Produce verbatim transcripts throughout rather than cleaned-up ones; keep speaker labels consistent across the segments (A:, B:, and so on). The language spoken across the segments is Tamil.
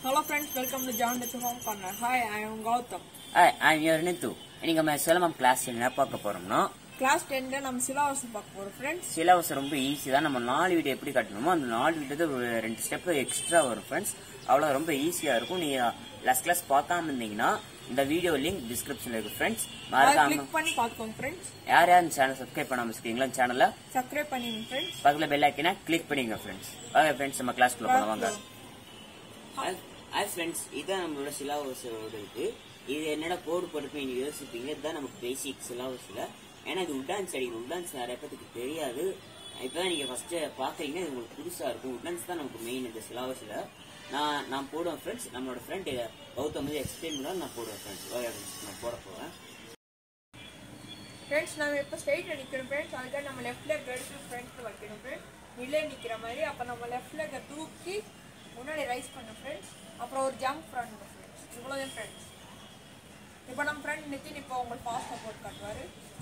A: Hello friends, welcome to John Dutch Home Corner. Hi, I am Gautam.
B: Hi, I am your Nithu. இன்னைக்கு நம்ம சிலம்பம் கிளாஸ் என்ன பார்க்க போறோம்னா
A: கிளாஸ் ten ல நம்ம சிலபஸ் பார்க்க போறோம் फ्रेंड्स.
B: சிலபஸ் ரொம்ப ஈஸி தான். நம்ம நாலு வீடியோ எப்படி காட்டணுமோ அந்த நாலு வீடியோல ஒரு ரெண்டு ஸ்டெப் எக்ஸ்ட்ரா வரும் फ्रेंड्स. அவ்வளவு ரொம்ப ஈஸியா இருக்கும். நீங்க லாஸ்ட் கிளாஸ் பார்க்காம இருந்தீங்கன்னா இந்த வீடியோ லிங்க் டிஸ்கிரிப்ஷன்ல இருக்கு फ्रेंड्स.
A: மறக்காம கிளிக் பண்ணி பாத்துக்கோங்க फ्रेंड्स.
B: யார் யார் சேனலை சப்ஸ்கிரைப் பண்ணாம இருக்கீங்களா சேனலை
A: சப்ஸ்கிரைப் பண்ணிடுங்க फ्रेंड्स.
B: பக்கத்துல பெல் ஐகானை கிளிக் பண்ணிங்க फ्रेंड्स. ஓகே फ्रेंड्स, நம்ம கிளாஸ்க்குள்ள போலாம் வாங்க. ஹாய் फ्रेंड्स, இதான் நம்மளோட சிலபஸோட இது. இது என்னடா கோடு போட்டு நீங்க யோசிப்பீங்க. இதுதான் நமக்கு பேசிக் சிலபஸ்ல. ஏன்னா இது உட்டான்ஸ் அடிக்கணும். உட்டான்ஸ் நிறைய பேருக்கு தெரியாது. இப்பதான் நீங்க ஃபர்ஸ்ட் பாக்குறீங்க, இது உங்களுக்கு புதுசா இருக்கும். உட்டான்ஸ் தான் நமக்கு மெயின் இந்த சிலபஸ்ல. நான் நான் போடுவேன் ஃப்ரெண்ட்ஸ். நம்மளோட ஃப்ரெண்ட் கௌதம் வந்து எக்ஸ்பிளைன் பண்ணா நான் போடுவேன் ஃப்ரெண்ட்ஸ். ஓகே ஃப்ரெண்ட்ஸ், நான் போட போறேன்
A: ஃப்ரெண்ட்ஸ். நம்ம இப்போ ஸ்ட்ரைட் நிக்கணும் ஃப்ரெண்ட்ஸ். அதுக்கு நம்ம லெஃப்ட் லெக் எடுத்து ஃப்ரண்ட்ல வைக்கணும் ஃப்ரெண்ட்ஸ். நிலை நிக்கிற மாதிரி. அப்ப நம்ம லெஃப்ட் லெக்க தூக்கி முன்னாடி ரைஸ் பண்ணணும் ஃப்ரெண்ட்ஸ். அப்புறம் ஒரு ஜம்ப் ஃப்ரண்ட் ஃப்ரெண்ட்ஸ். இவ்வளவுதான் ஃப்ரெண்ட்ஸ். இப்போ நம்ம ஃப்ரெண்ட் நித்தின் இப்போ உங்களுக்கு ஃபாஸ்டா போட்டு காட்டுவாரு.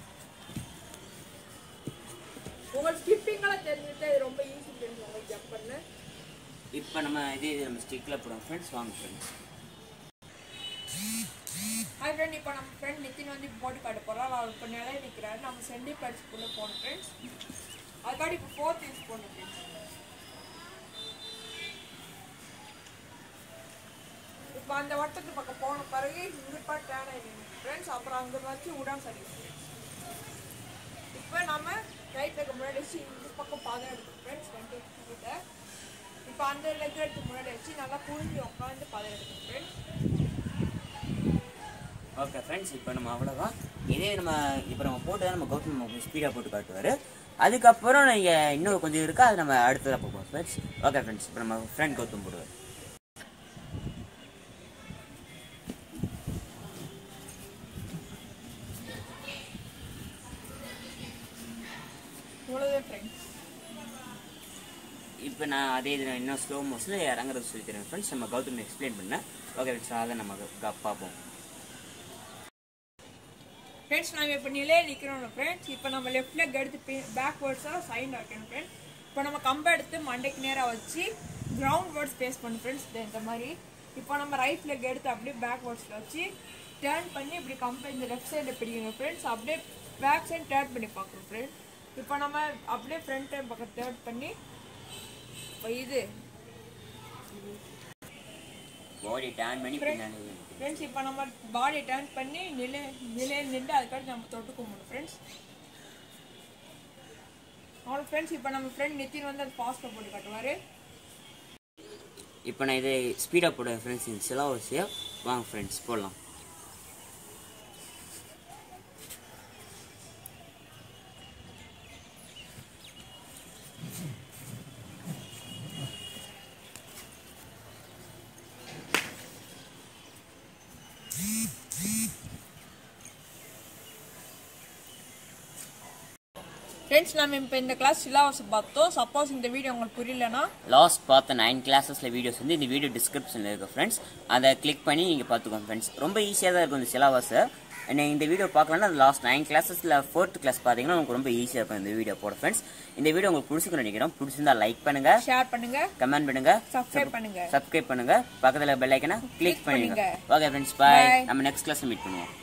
A: உங்களுக்கு ஸ்கிப்பிங்லாம் தெரிஞ்சுட்டா இது ரொம்ப ஈஸி ஃப்ரெண்ட்ஸ் உங்களுக்கு ஜம்ப் பண்ண.
B: இப்போ நம்ம இதே இது நம்ம ஸ்டிக்ல போடுவோம் ஃப்ரெண்ட்ஸ். வாங்க ஃப்ரெண்ட்ஸ்.
A: ஹாய் ஃப்ரெண்ட், இப்போ நம்ம ஃப்ரெண்ட் நித்தின் வந்து போட்டு காட்ட போகிறோம். அவர் இப்போ நிலைய நிற்கிறாரு. நம்ம சென்டி பரிசுக்குள்ளே போகணும் ஃப்ரெண்ட்ஸ். அதுக்காடி இப்போ ஃபோர்த் யூஸ் போடணும் ஃப்ரெண்ட்ஸ். இப்போ அந்த வட்டத்து பக்கம் போன பிறகு இங்கே பார்த்து டேன் ஆகிடுங்க ஃப்ரெண்ட்ஸ். அப்புறம் அங்கே வச்சு உடான் சரி. இப்போ நம்ம ரைட் லெக் முன்னாடி வச்சு இந்த பக்கம் பாதம் எடுக்கணும் ஃப்ரெண்ட்ஸ். டுவெண்ட்டி கிட்ட இப்போ அந்த லெக் எடுத்து முன்னாடி வச்சு நல்லா புரிஞ்சு உட்காந்து பாதம் எடுக்கணும் ஃப்ரெண்ட்ஸ்.
B: ஓகே ஃப்ரெண்ட்ஸ், இப்போ நம்ம அவ்வளோதான். இதே நம்ம இப்போ நம்ம போட்டு நம்ம கௌதம் நம்ம ஸ்பீடாக போட்டு காட்டுவார். அதுக்கப்புறம் நீங்கள் இன்னும் கொஞ்சம் இருக்கா, அது நம்ம அடுத்ததாக பார்ப்போம் ஃப்ரெண்ட்ஸ். ஓகே ஃப்ரெண்ட்ஸ், இப்போ நம்ம ஃப்ரெண்ட் கௌதம் போடுவார். இப்போ நான் அதே இது இன்னும் ஸ்லோ மோஷனில் இறங்குறது சொல்லி தரேன் ஃப்ரெண்ட்ஸ். நம்ம கௌதம் எக்ஸ்பிளைன் பண்ணேன். ஓகே ஃப்ரெண்ட்ஸ், அதை நம்ம பார்ப்போம்
A: ஃப்ரெண்ட்ஸ். நம்ம இப்போ நிலையே நிற்கிறோம் ஃப்ரெண்ட்ஸ். இப்போ நம்ம லெஃப்ட் லெக் எடுத்து பேக்வேர்ட்ஸாக சைன் வைக்கணும் ஃப்ரெண்ட்ஸ். இப்போ நம்ம கம்பை எடுத்து மண்டைக்கு நேராக வச்சு கிரவுண்ட் வேர்ட்ஸ் பேஸ் பண்ணணும் ஃப்ரெண்ட்ஸ். இந்த மாதிரி இப்போ நம்ம ரைட் லெக் எடுத்து அப்படியே பேக்வேர்ட்ஸில் வச்சு டேர்ன் பண்ணி இப்படி கம்பை இந்த லெஃப்ட் சைடில் பிடிக்கணும் ஃப்ரெண்ட்ஸ். அப்படியே பேக் சைட் டேர்ன் பண்ணி பார்க்கணும் ஃப்ரெண்ட்ஸ். இப்போ நம்ம அப்படியே ஃப்ரண்ட் டைம் பக்கம் டேர்ன் பண்ணி இது
B: பாடி டர்ன் பண்ணி
A: ஃப்ரெண்ட்ஸ். இப்போ நம்ம பாடி டர்ன் பண்ணி நிலை நிலையில் நின்று அதுக்காக நம்ம தொட்டு கும்பிடணும் ஃப்ரெண்ட்ஸ். அவ்வளோ ஃப்ரெண்ட்ஸ். இப்போ நம்ம ஃப்ரெண்ட் நித்தின் வந்து அது ஃபாஸ்ட்டாக போட்டு காட்டுவார்.
B: இப்போ நான் இதை ஸ்பீடாக போடுவேன் ஃப்ரெண்ட்ஸ். இந்த சிலபஸையா வாங்க ஃப்ரெண்ட்ஸ் போடலாம்.
A: ஃப்ரெண்ட்ஸ், நம்ம இப்போ இந்த கிளாஸ் சிலபஸ் பார்த்தோம். சப்போஸ் இந்த வீடியோ உங்களுக்கு புரியலன்னா
B: லாஸ்ட் பார்த்த நைன் கிளாஸஸ்ல வீடியோஸ் வந்து இந்த வீடியோ டிஸ்கிரிப்ஷனில் இருக்கு ஃப்ரெண்ட்ஸ். அதை கிளிக் பண்ணி நீங்கள் பார்த்துக்கோங்க ஃப்ரெண்ட்ஸ். ரொம்ப ஈஸியாக தான் இருக்கும் இந்த சிலபஸை. இந்த வீடியோ பார்க்கலன்னா லாஸ்ட் நைன் கிளாஸஸ்ல ஃபோர்த் கிளாஸ் பார்த்தீங்கன்னா உங்களுக்கு ரொம்ப ஈஸியாக இருக்கும் இந்த வீடியோ போட ஃப்ரெண்ட்ஸ். இந்த வீடியோ உங்களுக்கு பிடிச்சிக்கணும் நினைக்கிறோம். பிடிச்சிருந்தா லைக் பண்ணுங்க,
A: ஷேர் பண்ணுங்க,
B: கமெண்ட் பண்ணுங்க,
A: சப்ஸ்கிரைப் பண்ணுங்க
B: சப்ஸ்கிரைப் பண்ணுங்க, பக்கத்தில் பெல் ஐகானை கிளிக் பண்ணுங்க. Okay friends, bye. நம்ம நெக்ஸ்ட் கிளாஸ்ல மீட் பண்ணுவோம்.